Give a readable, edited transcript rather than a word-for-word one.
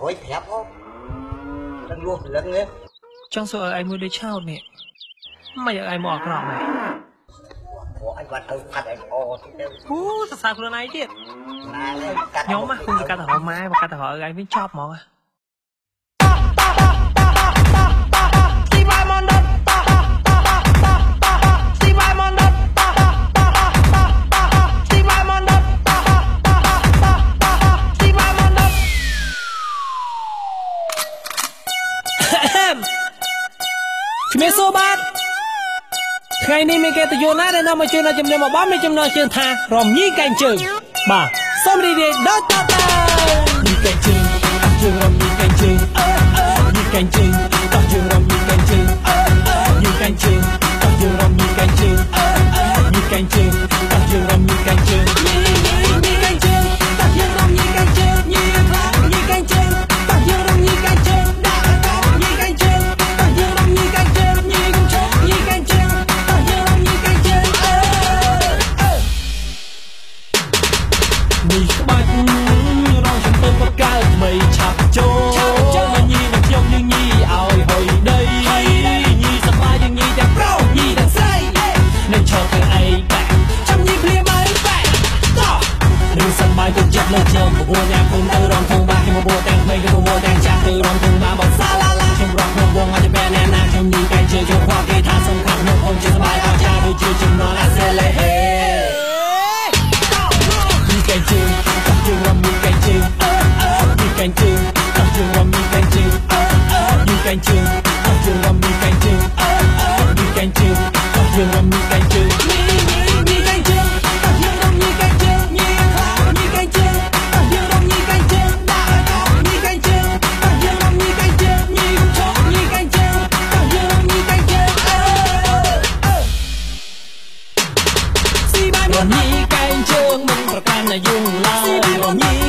khối thép không lần luôn lần nữa trong số ai mua đi trao nè mày ai mua cái này của anh bắt đầu phát anh ô saoខ្លួនឯងទៀតខ្ញុំមកខ្ញុំកាត់ទៅហៅម៉ែមកកាត់ទៅហៅឯងវិញចប់ហ្មងជំរាបសួរបាទថ្ងៃនេះមានគេទៅយល់ណាដែលនាំមកជើងដល់ជំនាញមកបងមានចំណងជើងថារំញីកែងជើងបាទសូមរីករាយដល់តទៅញីកែងជើងអត់ជើងរំញីកែងជើងញីកែងជើងអត់ជើងរំញីកែងជើងញីកែងជើងអត់ជើងរំញីកែងជើងញីកែងជើងអត់ជើងរំញីកែងជើងញីកែងជើងអត់ជើងរំញីកែងជើងញីកែងជើងអត់ជើងរំញីកែងជើងញីកែងជើងអត់ជើងរំញីកែងជើងញីកែងជើងញីកែងជើងអត់ជើងរំញីកែងជើងនេះក្បាច់រងចំពោះបកកើតថ្មីឆាប់ចូលញីនឹងខ្ញុំនឹងញីឲ្យហុយដីញីសប្បាយនឹងញីទាំងប្រុសញីទាំងស្រីនឹងឈរទាំងអីបែកចាំញីភ្លាមឲ្យបែកតោះនឹងសប្បាយទៅចិត្តលើខ្ញុំពពោះញ៉ាំគុំទៅរំធំបាខ្ញុំពោះទាំងថ្មីក៏ពោះទាំងចាស់ទៅរំធំបាបងសាឡាឡាខ្ញុំរកក្នុងវងឲ្យបែណែណាខ្ញុំញីកែងជើងចូលខ្វល់គេថាសំខាន់ក្នុងអូនជាសប្បាយអស្ចារ្យដូចជាចំណងអាសេលេហេញីកែងជើងជើងរំញីកែងជើងញីកែងជើងជើងរំញីកែងជើងញីកែងជើងជើងរំញីកែងជើងញីកែងជើងជើងរំញីកែងជើងញីកែងជើងជើងរំញីកែងជើងញីកែងជើងជើងរំញីកែងជើងញីកែងជើងជើងរំញីកែងជើងញីកែងជើងជើងរំញីកែងជើងស៊ីបាយរំញីកែងជើងមិនប្រកាន់តែយងឡើយរំញី